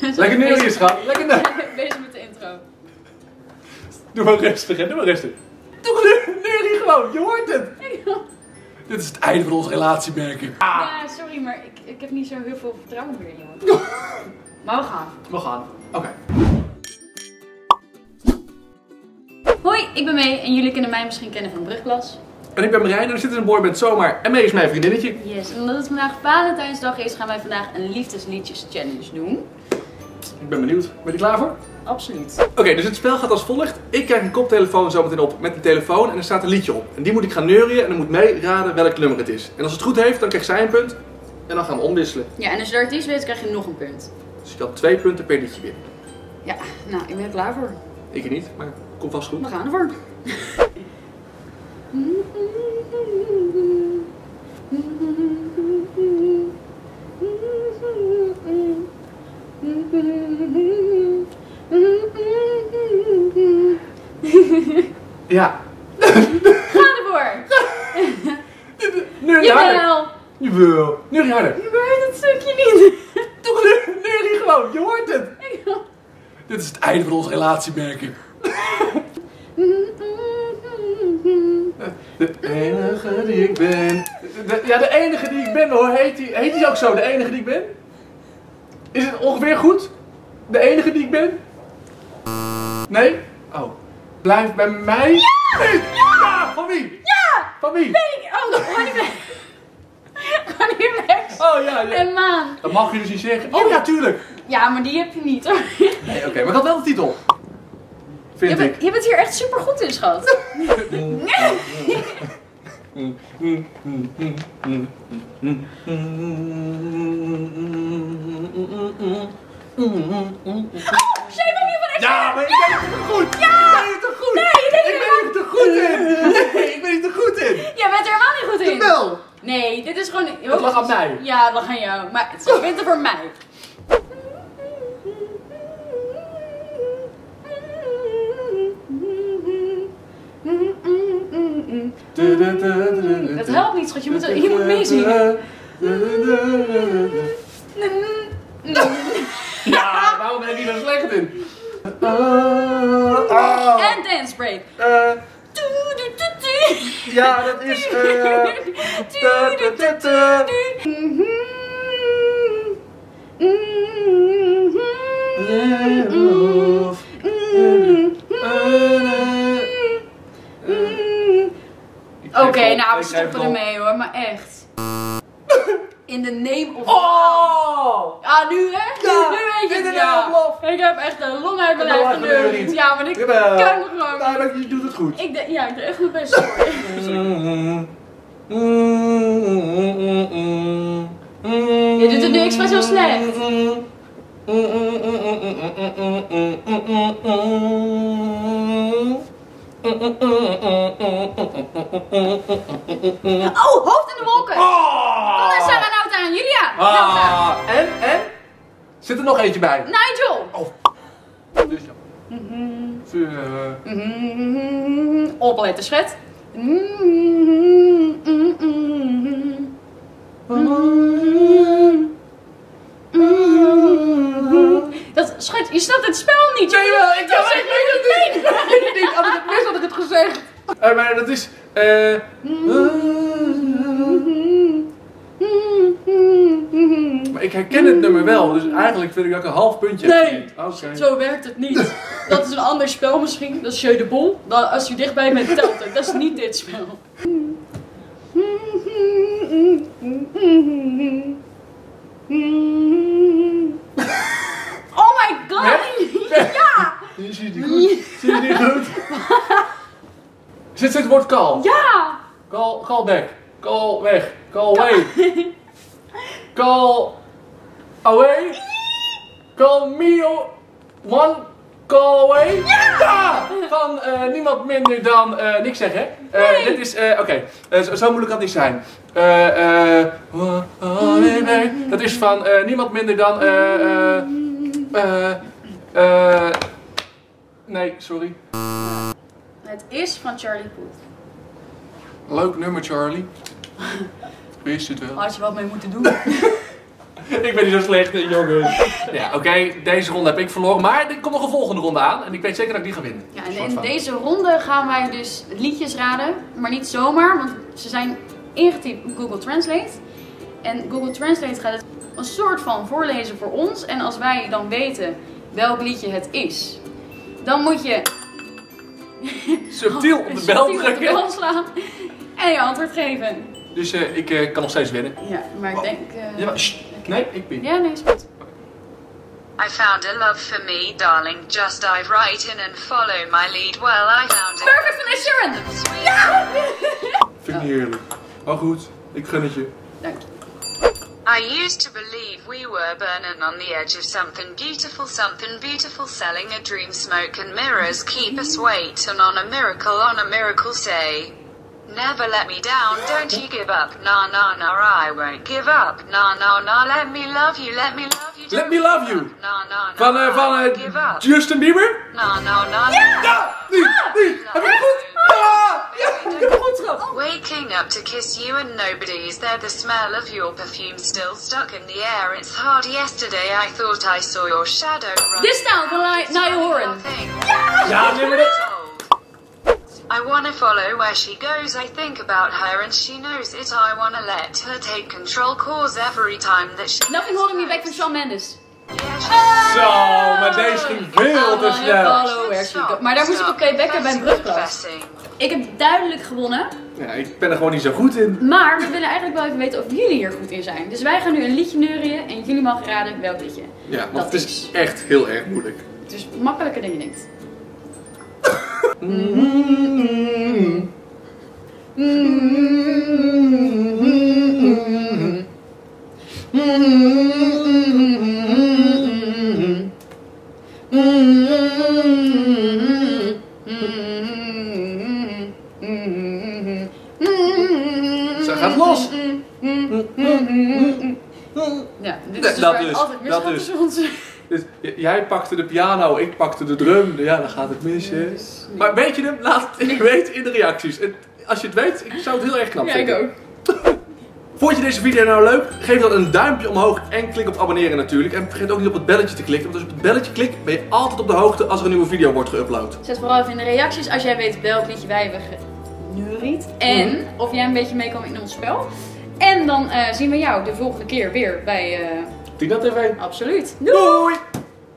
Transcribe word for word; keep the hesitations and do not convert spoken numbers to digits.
zijn zo Lekker neurien, schat. Lekker neurien. bezig met de intro. Doe maar rustig, hè. Doe maar rustig. Doe neurie gewoon, je hoort het. Dit is het einde van onze relatie, merk ik. Ja, sorry, maar ik, ik heb niet zo heel veel vertrouwen meer in jou. Maar we gaan. We gaan. Oké. Okay. Hoi, ik ben May en jullie kunnen mij misschien kennen van Brugklas. En ik ben Marijn en we zitten in een boyband zomaar. En May is mijn vriendinnetje. Yes, en omdat het vandaag Valentijnsdag is, gaan wij vandaag een liefdesliedjes challenge doen. Ik ben benieuwd. Ben je klaar voor? Absoluut. Oké, okay, dus het spel gaat als volgt. Ik krijg een koptelefoon zo meteen op met een telefoon en er staat een liedje op. En die moet ik gaan neurien en dan moet May raden welk nummer het is. En als het goed heeft, dan krijgt zij een punt. En dan gaan we omwisselen. Ja, en als je de artiest weet, krijg je nog een punt. Dus je kan twee punten per liedje winnen. Ja, nou, ik ben er klaar voor. Ik niet, maar komt vast goed. We gaan ervoor. Ja. Ga ervoor! Neurie harder. Jawel! Jawel. Neurie harder. Je hoort het stukje niet. Doe neurie gewoon, je hoort het. Dit is het einde van onze relatie, merk ik. De enige die ik ben. De, ja, de enige die ik ben hoor. Heet die, heet die ook zo? De enige die ik ben? Is het ongeveer goed? De enige die ik ben? Nee? Oh. Blijf bij mij. Ja! Nee. Ja! Ja! Van wie? Ja! Van wie? Weet ik. Oh, Ronnie Flex. Ronnie Flex. Oh ja, ja. En Maan. Dat mag je dus niet zeggen. Oh ja, tuurlijk. Ja, maar die heb je niet hoor. Nee, oké, okay, maar ik had wel de titel. Vind Je, ik. bent, je bent hier echt super goed in, schat. Ja, maar ik ben er toch goed! Ja! Ik ben er toch goed! Nee, je denkt ik er ben er toch goed in! Nee, ik ben er toch goed in! Jij bent er helemaal niet goed in. Wel! Nee, dit is gewoon... Het lag aan mij. Ja, het lag aan jou. Maar het is punten voor mij. Dat helpt niet, schat. Je moet, je moet meezingen. Ja, waarom ben ik hier zo slecht in? En dance break. Uh, ja, dat is... Uh, Oké, okay, nou we stoppen ermee hoor, maar echt. In the name of... Oh! Ah, nu hè? Ja, nu weet je in het, the ja. name of love. Ik heb echt een long uit mijn Een long lijf uit mijn lijf geneurd. niet. Ja, maar ik Jawel. kan nog gewoon. Nou, je doet het goed. Ik de, ja, ik doe echt mijn best voor je. Je doet het nu expres heel slecht. Oh, hoofd in de wolken! Oh! Kom Sarah Nauta aan, Julia! Ah, en, en? Zit er nog eentje bij? Nigel! Oh. Dus ja. Uh. Opletten, schat. Dat, schat, je snapt het spel niet. Nee, wel, ik dacht, ik weet het niet. Ik weet het niet. Had ik het mis, had ik het gezegd. Uh, maar dat is... Uh... Maar ik herken het nummer wel, dus eigenlijk vind ik dat ik een half puntje heb. Nee, okay. Zo werkt het niet. Dat is een ander spel misschien. Dat is Jeu de Bol. Dan, als je dichtbij bent, telt het. Dat is niet dit spel. Oh my god! Nee? Ja! Zie je het niet goed? Zie je het niet goed? Zit het woord call? Ja! Call, call back. Call weg. Call away. Call away. Call me one. Call away. Ja! Ja! Van uh, niemand minder dan uh, niks zeggen. Uh, Nee. Dit is, uh, oké, okay. uh, zo, zo moeilijk kan het niet zijn. Uh, uh, oh, oh, nee, nee. Dat is van uh, niemand minder dan. Uh, uh, uh, uh, nee, sorry. Het is van Charlie Puth. Leuk nummer, Charlie. Wist je het wel? Had je wat mee moeten doen. Ik ben niet zo slecht, jongen. Ja, oké, okay, deze ronde heb ik verloren, maar er komt nog een volgende ronde aan en ik weet zeker dat ik die ga winnen. Ja, en in deze ronde gaan wij dus liedjes raden, maar niet zomaar, want ze zijn ingetypt op Google Translate. En Google Translate gaat het een soort van voorlezen voor ons en als wij dan weten welk liedje het is, dan moet je subtiel op de bel drukken. Op de bel slaan en je antwoord geven. Dus uh, ik uh, kan nog steeds winnen. Ja, maar ik oh. denk... Uh, ja, maar, shh, nee, ik win. Ja, nee, is goed. I found a love for me, darling. Just dive right in and follow my lead. Well, I found it. Perfect van Ed Sheeran! Ja! Vind ik niet heerlijk. Maar goed, ik gun het je. Dank je. I used to believe we were burning on the edge of something beautiful, something beautiful, selling a dream, smoke and mirrors keep us waiting on a miracle, on a miracle, say. Never let me down, don't you give up, nah, nah, nah, I won't give up, nah, nah, nah, let me love you, let me love you. Let me love you. Nah, nah, nah, van uh, van uh, Justin Bieber? Nah, nah, nah. Ja! Ja! Die, die! Heb ik het goed? Ja! Ja! Ik heb het goed gedaan. Waking up to kiss you and nobody's there, the smell of your perfume still stuck in the air, it's hard, yesterday I thought I saw your shadow run. This Town van Niall Horan. Ja! Ja, neem maar dit. I wanna follow where she goes, I think about her and she knows it, I wanna let her take control, cause every time that she... Nothing Holding Me Back van Shawn Mendes. Yeah, zo, maar deze ging veel te snel. Maar daar moest ik op playbacken bij een brugklas. Ik heb duidelijk gewonnen. Ja, ik ben er gewoon niet zo goed in. Maar we willen eigenlijk wel even weten of jullie hier goed in zijn. Dus wij gaan nu een liedje neurien en jullie mogen raden welk liedje. Ja, want het is, is echt heel erg moeilijk. Het is makkelijker dan je denkt. Ze gaat los. Ja, dit is dus dat waar dus, het altijd dat misgaat dus. Dus jij pakte de piano, ik pakte de drum. Ja, dan gaat het mis. Hè? Maar weet je hem? Laat het weten in de reacties. Het, als je het weet, ik zou het heel erg knap ja, vinden. Ik ook. Vond je deze video nou leuk? Geef dan een duimpje omhoog en klik op abonneren natuurlijk. En vergeet ook niet op het belletje te klikken. Want als je op het belletje klikt, ben je altijd op de hoogte als er een nieuwe video wordt geüpload. Zet vooral even in de reacties als jij weet welk liedje wij hebben geneuried. En mm. of jij een beetje mee kan in ons spel. En dan uh, zien we jou de volgende keer weer bij... Uh... Tina T V. Absoluut. Doei!